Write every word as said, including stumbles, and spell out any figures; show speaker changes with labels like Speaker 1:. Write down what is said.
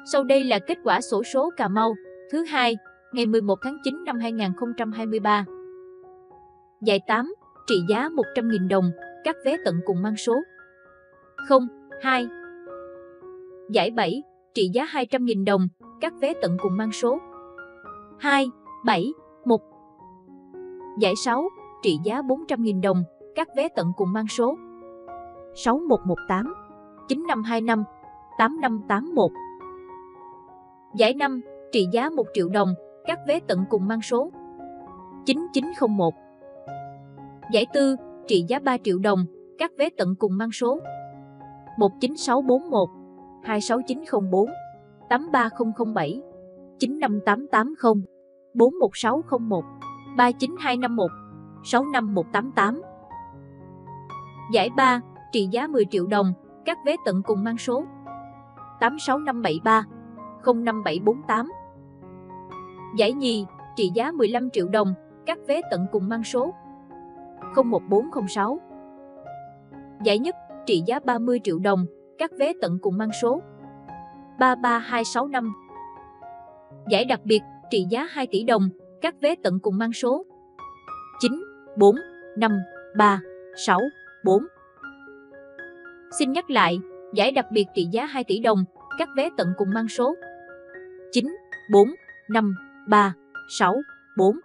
Speaker 1: Sau đây là kết quả xổ số Cà Mau thứ hai, ngày mười một tháng chín năm hai nghìn không trăm hai mươi ba. Giải tám, trị giá một trăm nghìn đồng, các vé tận cùng mang số không, hai. Giải bảy, trị giá hai trăm nghìn đồng, các vé tận cùng mang số hai, bảy, một. Giải sáu, trị giá bốn trăm nghìn đồng, các vé tận cùng mang số sáu một một tám, chín năm hai năm, tám năm tám một. Giải năm, trị giá một triệu đồng, các vé tận cùng mang số chín chín không một. Giải tư, trị giá ba triệu đồng, các vé tận cùng mang số một chín sáu bốn một, hai sáu chín không bốn, tám ba không không bảy, chín năm tám tám không, bốn một sáu không một, ba chín hai năm một, sáu năm một tám tám. Giải ba, trị giá mười triệu đồng, các vé tận cùng mang số tám sáu năm bảy ba, không năm bảy bốn tám. Giải nhì, trị giá mười lăm triệu đồng, các vé tận cùng mang số không một bốn không sáu. Giải nhất, trị giá ba mươi triệu đồng, các vé tận cùng mang số ba ba hai sáu năm. Giải đặc biệt, trị giá hai tỷ đồng, các vé tận cùng mang số chín bốn năm ba sáu bốn. Xin nhắc lại, giải đặc biệt trị giá hai tỷ đồng, các vé tận cùng mang số chín bốn năm ba sáu bốn.